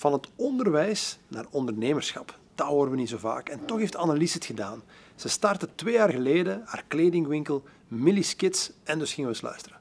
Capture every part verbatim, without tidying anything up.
Van het onderwijs naar ondernemerschap. Dat horen we niet zo vaak. En toch heeft Annelies het gedaan. Ze startte twee jaar geleden haar kledingwinkel Millie's Kids en dus gingen we eens luisteren.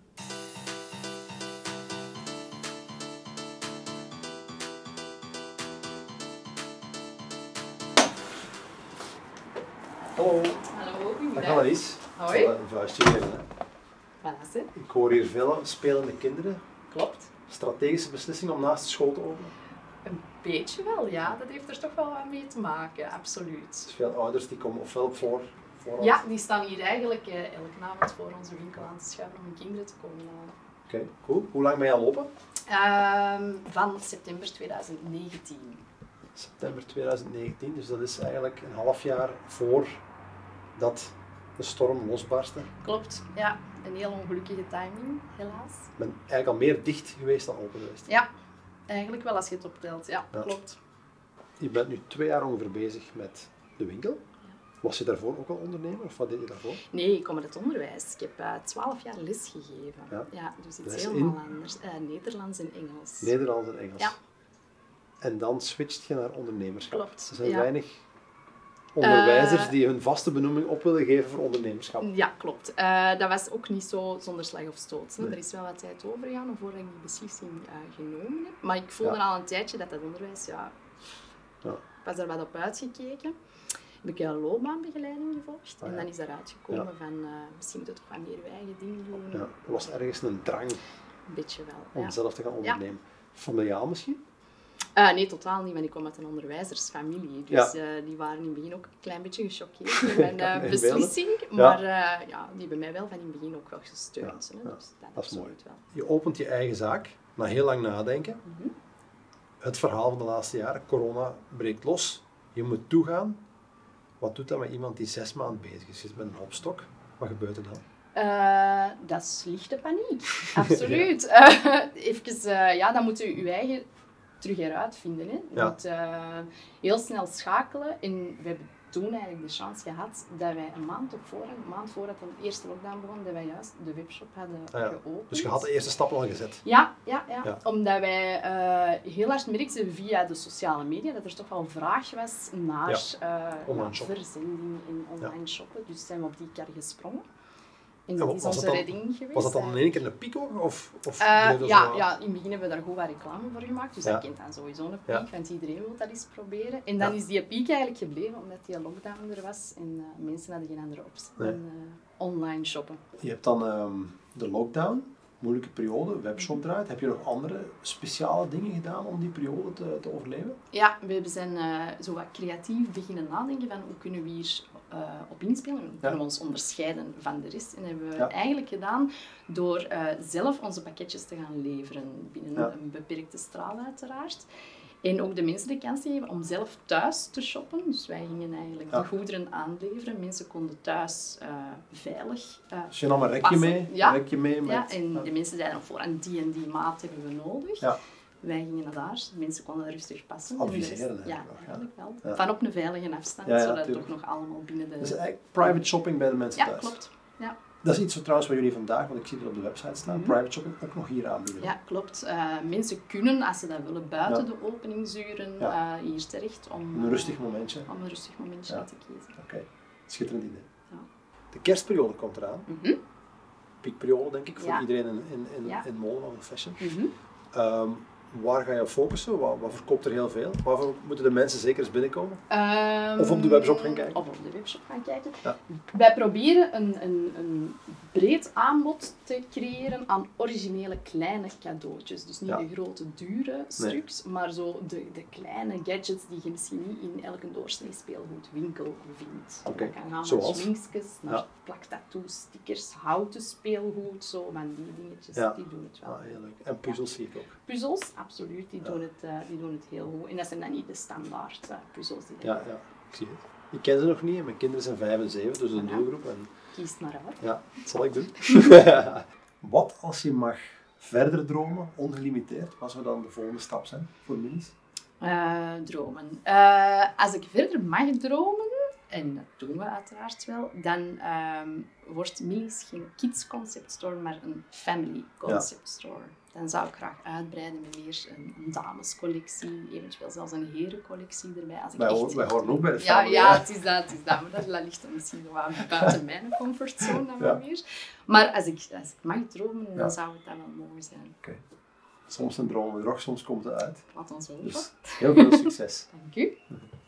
Hallo. Hallo, goedemiddag. Dag Annelies. Hoi. Ik zal een vuistje geven. Hè. Voilà, ze. Ik hoor hier veel spelende kinderen. Klopt. Strategische beslissing om naast de school te openen. Een beetje wel, ja. Dat heeft er toch wel wat mee te maken, absoluut. Dus veel ouders die komen ofwel voor, voor Ja, die staan hier eigenlijk eh, elke avond voor onze winkel aan te schuiven om hun kinderen te komen halen. Oké, okay, cool. Hoe lang ben je al lopen? Um, van september tweeduizend negentien. September tweeduizend negentien, dus dat is eigenlijk een half jaar voor dat de storm losbarstte. Klopt, ja. Een heel ongelukkige timing, helaas. Ik ben eigenlijk al meer dicht geweest dan open geweest. Ja, eigenlijk wel als je het optelt. Ja, ja. Klopt. Je bent nu twee jaar ongeveer bezig met de winkel. Was je daarvoor ook al ondernemer of wat deed je daarvoor? Nee, ik kom uit het onderwijs. Ik heb twaalf uh, jaar les gegeven. Ja. Ja, dus iets Les helemaal in? anders. Uh, Nederlands en Engels. Nederlands en Engels. Ja. En dan switcht je naar ondernemerschap. Klopt. Er zijn ja. weinig onderwijzers uh, die hun vaste benoeming op willen geven voor ondernemerschap. Ja, klopt. Uh, dat was ook niet zo zonder slag of stoot. Nee. Er is wel wat tijd overgegaan voordat ik die beslissing uh, genomen heb. Maar ik voelde ja. al een tijdje dat dat onderwijs, ja, ja. ik was er wat op uitgekeken. Heb ik een loopbaanbegeleiding gevolgd. Ah, en dan ja. is eruit gekomen ja. van, uh, misschien moet je toch wat meer je eigen dingen doen. Ja. Er was ergens een drang een beetje wel, om ja. zelf te gaan ondernemen. Ja. Familiaal misschien? Uh, nee, totaal niet, want ik kom uit een onderwijzersfamilie. Dus ja. uh, die waren in het begin ook een klein beetje gechoqueerd met mijn uh, beslissing. Ja. Maar uh, ja, die hebben mij wel van in het begin ook wel gesteund. Ja. Hè? Ja. Dus dat, dat is mooi. Wel. Je opent je eigen zaak, na heel lang nadenken. Mm-hmm. Het verhaal van de laatste jaren, corona breekt los. Je moet toegaan. Wat doet dat met iemand die zes maanden bezig is? Je zit met een opstok. Wat gebeurt er dan? Uh, dat is lichte paniek. Absoluut. ja. uh, even, uh, ja, dan moet je je eigen terug eruit vinden. Hè. Je ja. moet uh, heel snel schakelen. En we hebben toen eigenlijk de chance gehad dat wij een maand op voorhand, een maand voordat de eerste lockdown begon, dat wij juist de webshop hadden ah, ja. geopend. Dus je had de eerste stappen al gezet? Ja, ja, ja. ja. Omdat wij uh, heel hard merkten via de sociale media dat er toch wel vraag was naar ja. uh, online ja, verzending en online ja. shoppen. Dus zijn we op die kar gesprongen. En dat is was onze dat dan, redding geweest. Was dat dan in één keer een pico? Of, of uh, ja, zo... ja, in het begin hebben we daar goed wat reclame voor gemaakt. Dus ja. dat kent dan sowieso een piek, ja. want iedereen wil dat eens proberen. En dan ja. is die piek eigenlijk gebleven omdat die lockdown er was en uh, mensen hadden geen andere optie dan nee. uh, online shoppen. Je hebt dan um, de lockdown, moeilijke periode, webshop draait. Heb je nog andere speciale dingen gedaan om die periode te, te overleven? Ja, we zijn uh, zo wat creatief beginnen nadenken van hoe kunnen we hier uh, op inspelen. Hoe kunnen we ons onderscheiden van de rest. En dat hebben we ja. eigenlijk gedaan door uh, zelf onze pakketjes te gaan leveren. Binnen ja. een beperkte straal uiteraard. En ook de mensen de kans te geven om zelf thuis te shoppen. Dus wij gingen eigenlijk ja. de goederen aanleveren. Mensen konden thuis uh, veilig uh, Dus je nam een rekje mee? Ja, een rekje mee met, ja. en ja. de mensen zeiden op voorhand die en die maat hebben we nodig. Ja. Wij gingen naar daar, de mensen konden rustig passen. Adviseren dus, ja, eigenlijk wel. Ja. Van op een veilige afstand, ja, ja, zodat tuurlijk. het toch nog allemaal binnen de... Dus eigenlijk private shopping bij de mensen ja, thuis? Klopt. Ja, Dat is iets wat trouwens wat jullie vandaag, want ik zie het op de website staan, mm-hmm. private shopping ook nog hier aanbieden. Ja, klopt. Uh, mensen kunnen, als ze dat willen, buiten ja. de openingsuren ja. uh, hier terecht om... Een rustig momentje. Uh, om een rustig momentje ja. te kiezen. Oké, okay. Schitterend idee. Ja. De kerstperiode komt eraan. Mm-hmm. Piekperiode denk ik voor ja. iedereen in, in, in, ja. in mode van fashion. Mm-hmm. Um, Waar ga je op focussen? Wat, wat verkoopt er heel veel? Waarvoor moeten de mensen zeker eens binnenkomen? Um, of op de webshop gaan kijken? Of op de webshop gaan kijken. Ja. Wij proberen een, een, een breed aanbod te creëren aan originele kleine cadeautjes. Dus niet ja. de grote, dure stuks, nee. maar zo de, de kleine gadgets die je misschien niet in elke doorsnee speelgoedwinkel vindt. Okay. Dat kan gaan Zoals? naar schminkjes, naar ja. plaktattoos, stickers, houten speelgoed, zo van die dingetjes, ja. die doen het wel. Ah, heel leuk. En puzzels ja. zie ik ook. Puzzels, absoluut, die, ja. doen het, uh, die doen het heel goed. En dat zijn dan niet de standaard uh, puzzels die ja, ja, ik zie het. Ik ken ze nog niet, mijn kinderen zijn vijf en zeven, dus een ja. doelgroep. En... Kies maar uit. Ja, dat zal ik doen. Wat als je mag verder dromen, ongelimiteerd, wat zou dan de volgende stap zijn voor Millie's? Uh, dromen. Uh, als ik verder mag dromen, en dat doen we uiteraard wel, dan um, wordt Millie's geen kids concept store, maar een family concept ja. store. dan zou ik graag uitbreiden met meer een, een damescollectie, eventueel zelfs een herencollectie erbij. Als ik wij, echt... wij horen ook bij de ja, family. ja, het is dat, het is dat. Maar dat ligt dan misschien nog wat buiten mijn comfortzone dan ja. wel meer. Maar als ik, als ik mag dromen, dan ja. zou het dan wel mooi zijn. Okay. Soms een droom, soms komt het uit. Laat ons hopen. Dus heel veel succes. Dank u.